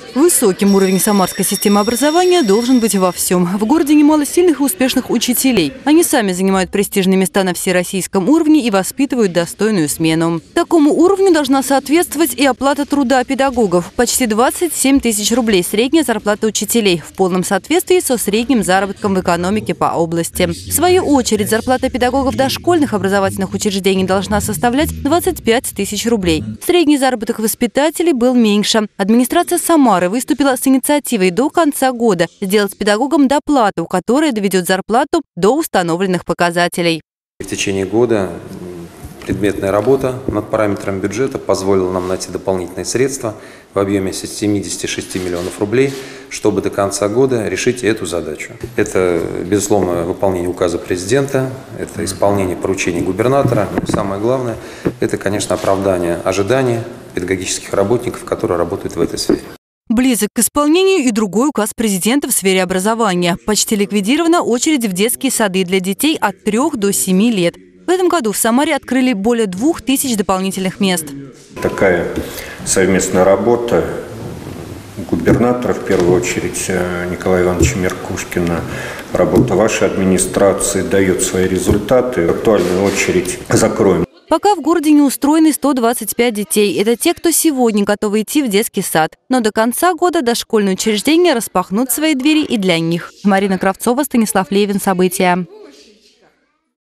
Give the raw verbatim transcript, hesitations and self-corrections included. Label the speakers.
Speaker 1: Высоким уровень самарской системы образования должен быть во всем. В городе немало сильных и успешных учителей. Они сами занимают престижные места на всероссийском уровне и воспитывают достойную смену. Такому уровню должна соответствовать и оплата труда педагогов. Почти двадцать семь тысяч рублей средняя зарплата учителей, в полном соответствии со средним заработком в экономике по области. В свою очередь, зарплата педагогов дошкольных образовательных учреждений должна составлять двадцать пять тысяч рублей. Средний заработок воспитателей был меньше. Администрация Самары выступила с инициативой до конца года сделать педагогам доплату, которая доведет зарплату до установленных показателей.
Speaker 2: В течение года предметная работа над параметрами бюджета позволила нам найти дополнительные средства в объеме семидесяти шести миллионов рублей, чтобы до конца года решить эту задачу. Это, безусловно, выполнение указа президента, это исполнение поручений губернатора. Но самое главное, это, конечно, оправдание ожиданий педагогических работников, которые работают в этой сфере.
Speaker 1: Близок к исполнению и другой указ президента в сфере образования. Почти ликвидирована очередь в детские сады для детей от трёх до семи лет. В этом году в Самаре открыли более двух тысяч дополнительных мест.
Speaker 3: Такая совместная работа губернатора, в первую очередь Николая Ивановича Меркушкина, работа вашей администрации дает свои результаты. Актуальную очередь закроем.
Speaker 1: Пока в городе не устроены сто двадцать пять детей. Это те, кто сегодня готовы идти в детский сад. Но до конца года дошкольные учреждения распахнут свои двери и для них. Марина Кравцова, Станислав Левин. События.